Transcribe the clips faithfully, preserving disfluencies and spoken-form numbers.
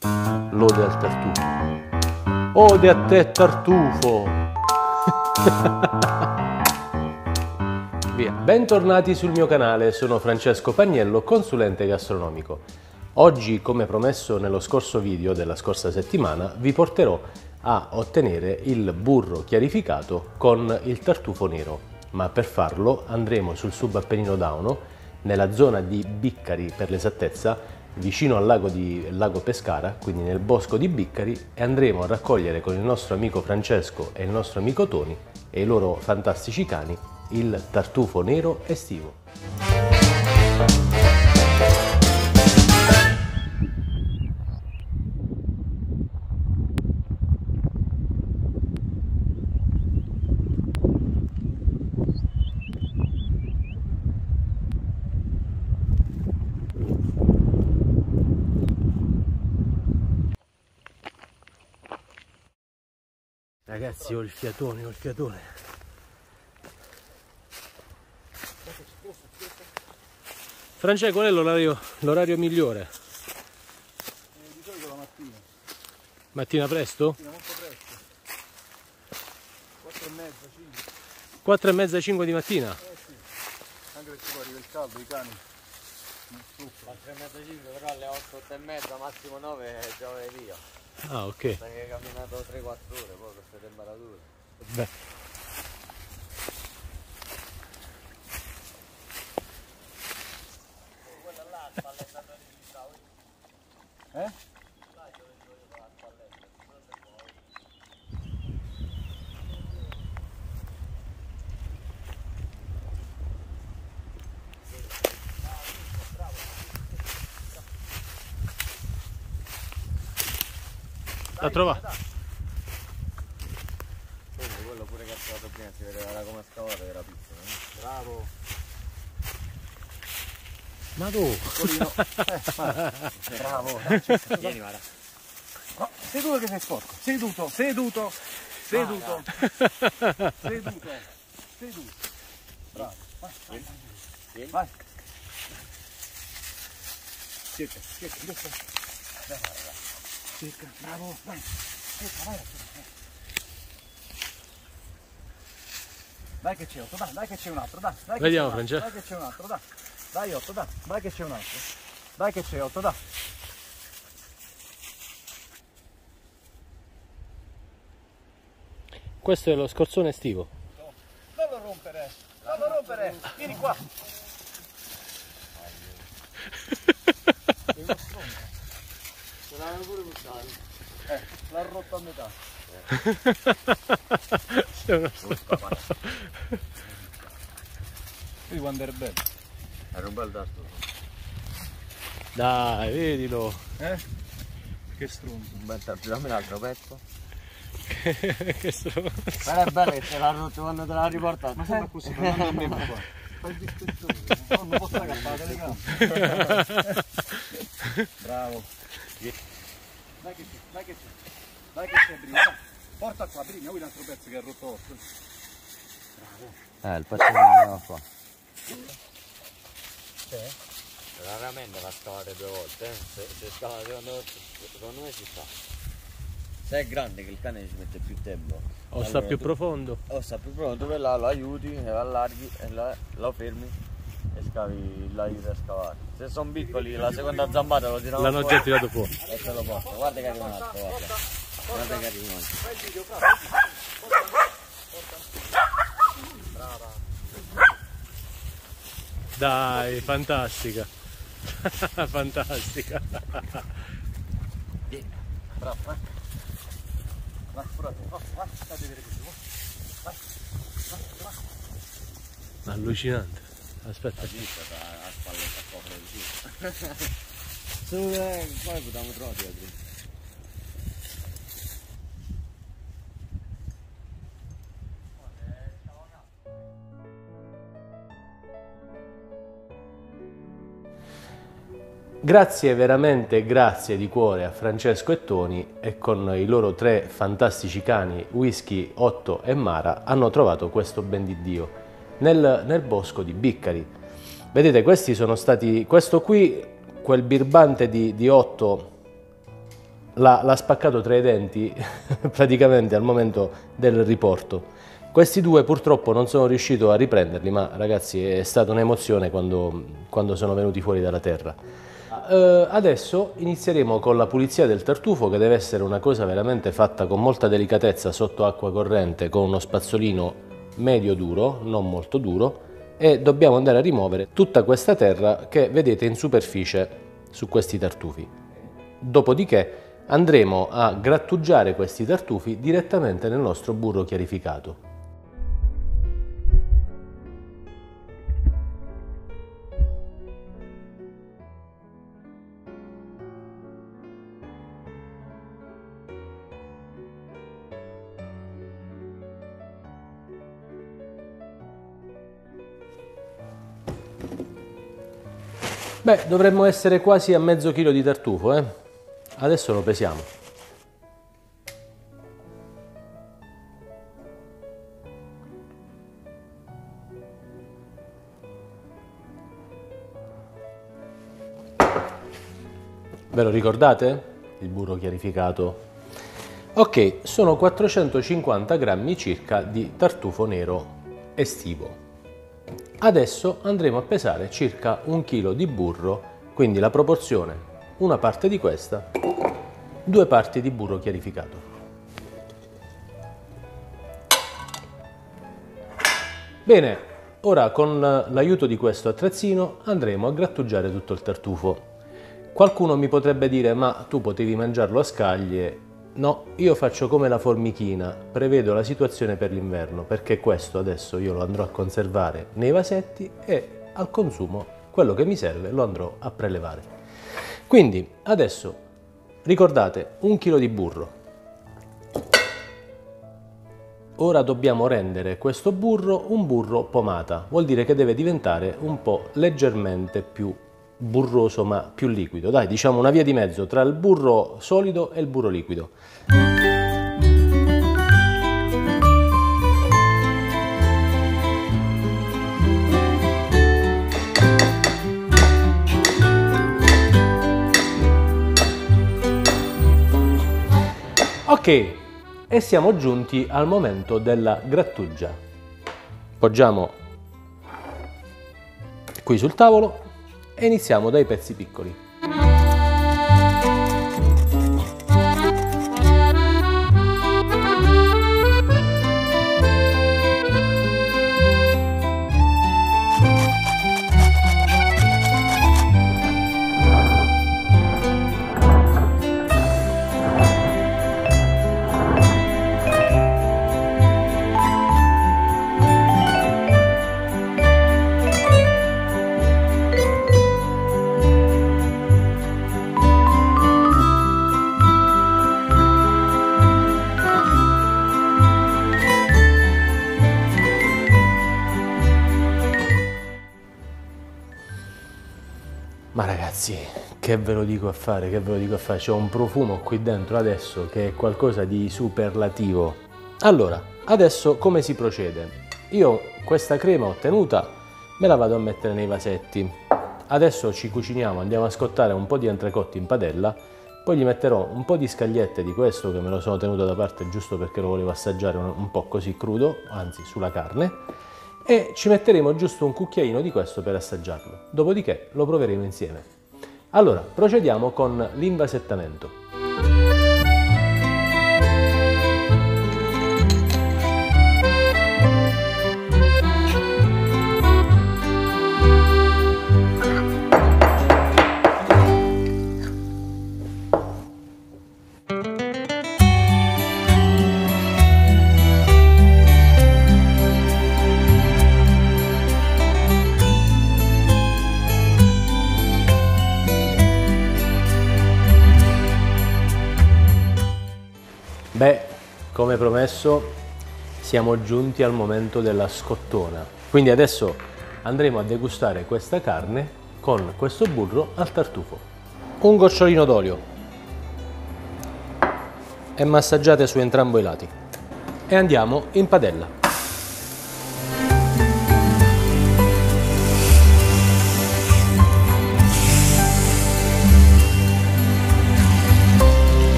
Lode al tartufo. Ode a te, tartufo! Via. Bentornati sul mio canale, sono Francesco Pagnello, consulente gastronomico. Oggi, come promesso nello scorso video della scorsa settimana, vi porterò a ottenere il burro chiarificato con il tartufo nero. Ma per farlo andremo sul subappennino Dauno, nella zona di Biccari per l'esattezza, vicino al lago, di, lago Pescara, quindi nel bosco di Biccari, e andremo a raccogliere con il nostro amico Francesco e il nostro amico Toni e i loro fantastici cani il tartufo nero estivo. Ragazzi, ho il fiatone, ho il fiatone. Francesco, qual è l'orario l'orario migliore? Eh, di solito la mattina. Mattina presto? Mattina molto presto. quattro e mezza, cinque. quattro e mezza, cinque di mattina? Eh sì. Anche perché poi arriva il caldo, i cani. quattro e mezza, cinque, però alle otto, otto e mezza, massimo nove già vai via. Ah, ok. Sai che hai camminato tre quattro ore poi queste temperature. Beh. Quella là, il spallettatore di Stavo. Eh? L'ha trovato? Quindi quello pure che ha trovato prima si vedeva da come scavato, era piccolo. Eh? Bravo. Ma tu? Piccolino. Eh, bravo. Vieni, guarda. No, seduto che sei sporco. Seduto, seduto, seduto. Seduto. Seduto. Bravo. Vai, vai, Vieni. vai. Cerca, cerca, cerca. Dai, vai, vai. Cerca, bravo, vai. Cerca, vai. Dai che c'è Otto, dai, dai che c'è un altro, dai. dai che Vediamo, c'è un altro, Francesco. Dai che c'è un altro, dai. Dai Otto, dai, dai che c'è un altro. Dai che c'è Otto, dai. Questo è lo scorzone estivo. Non lo rompere, non lo rompere, vieni qua. Sei uno stronzo. Ce l'aveva pure buttato. Eh, l'ha rotto a metà. Sei uno stronzo. Vedi quando era bello. Era un bel tasto. Dai, vedilo. Eh? Che stronzo. Un bel tasto, dammi un altro pezzo. Che stronzo. Però è bello che te l'ha rotto quando te l'ha riportato. Ma sembra così, tornando a me qua. Fai il dispettore, no, non posso ragazzi la telecamera. Bravo. Dai che c'è, dai che c'è. Dai che c'è prima, dai. Porta qua, prima, vuoi un altro pezzo che ha rotto Otto. Bravo. Eh, il pezzo che non aveva qua. C'è? Raramente va a scavare due volte, eh. Se, se scava secondo me, secondo me ci sta. Se è grande che il cane ci mette più tempo. O allora, sta più tu, profondo. o sta più profondo, tu là lo aiuti, lo allarghi e lo, lo fermi e scavi, lo aiuti a scavare. Se sono piccoli la seconda zampata lo tirano L'hanno fuori già tirato fuori. e te lo porta. Guarda che arriva un altro, guarda. Guarda che arriva un altro. Fai il video, bravo. Brava. Dai, fantastica. Fantastica. Bravo, vai. Vai, pure a te. Vai, vai, vai a vedere questo. Vai, vai, vai. Allucinante. Aspetta. La spalletta a copre così. Su, eh, poi potremmo trovare dietro. Grazie, veramente grazie di cuore a Francesco e Toni, e con i loro tre fantastici cani Whisky, Otto e Mara hanno trovato questo ben di Dio nel, nel bosco di Biccari. Vedete, questi sono stati, questo qui, quel birbante di, di Otto l'ha spaccato tra i denti praticamente al momento del riporto. Questi due purtroppo non sono riuscito a riprenderli, ma ragazzi è stata un'emozione quando, quando sono venuti fuori dalla terra. Uh, adesso inizieremo con la pulizia del tartufo, che deve essere una cosa veramente fatta con molta delicatezza sotto acqua corrente con uno spazzolino medio duro, non molto duro, e dobbiamo andare a rimuovere tutta questa terra che vedete in superficie su questi tartufi. Dopodiché andremo a grattugiare questi tartufi direttamente nel nostro burro chiarificato. Beh, dovremmo essere quasi a mezzo chilo di tartufo, eh? Adesso lo pesiamo. Ve lo ricordate? Il burro chiarificato. Ok, sono quattrocentocinquanta grammi circa di tartufo nero estivo. Adesso andremo a pesare circa un chilo di burro, quindi la proporzione, una parte di questa, due parti di burro chiarificato. Bene, ora con l'aiuto di questo attrezzino andremo a grattugiare tutto il tartufo. Qualcuno mi potrebbe dire, ma tu potevi mangiarlo a scaglie. No, io faccio come la formichina, prevedo la situazione per l'inverno, perché questo adesso io lo andrò a conservare nei vasetti e al consumo quello che mi serve lo andrò a prelevare. Quindi adesso ricordate un chilo di burro. Ora dobbiamo rendere questo burro un burro pomata, vuol dire che deve diventare un po' leggermente più burroso ma più liquido, dai, diciamo una via di mezzo tra il burro solido e il burro liquido. Ok, e siamo giunti al momento della grattugia. Poggiamo qui sul tavolo e iniziamo dai pezzi piccoli. Ma ragazzi, che ve lo dico a fare, che ve lo dico a fare, c'è un profumo qui dentro adesso che è qualcosa di superlativo. Allora, adesso come si procede? Io questa crema ottenuta me la vado a mettere nei vasetti. Adesso ci cuciniamo, andiamo a scottare un po' di entrecotti in padella, poi gli metterò un po' di scagliette di questo che me lo sono tenuto da parte giusto perché lo volevo assaggiare un, un po' così crudo, anzi sulla carne, e ci metteremo giusto un cucchiaino di questo per assaggiarlo, dopodiché lo proveremo insieme. Allora, procediamo con l'invasettamento. Beh, come promesso, siamo giunti al momento della scottona. Quindi adesso andremo a degustare questa carne con questo burro al tartufo. Un gocciolino d'olio e massaggiate su entrambi i lati. E andiamo in padella.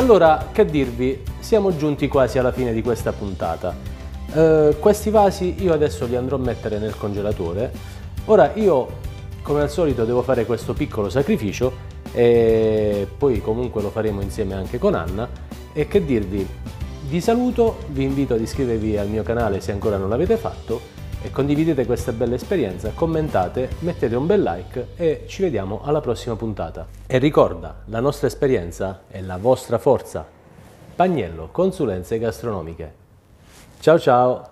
Allora, che dirvi, siamo giunti quasi alla fine di questa puntata. Eh, questi vasi io adesso li andrò a mettere nel congelatore. Ora io, come al solito, devo fare questo piccolo sacrificio e poi comunque lo faremo insieme anche con Anna. E che dirvi, vi saluto, vi invito ad iscrivervi al mio canale se ancora non l'avete fatto e condividete questa bella esperienza, commentate, mettete un bel like e ci vediamo alla prossima puntata. E ricorda, la nostra esperienza è la vostra forza. Pagnello, consulenze gastronomiche. Ciao ciao!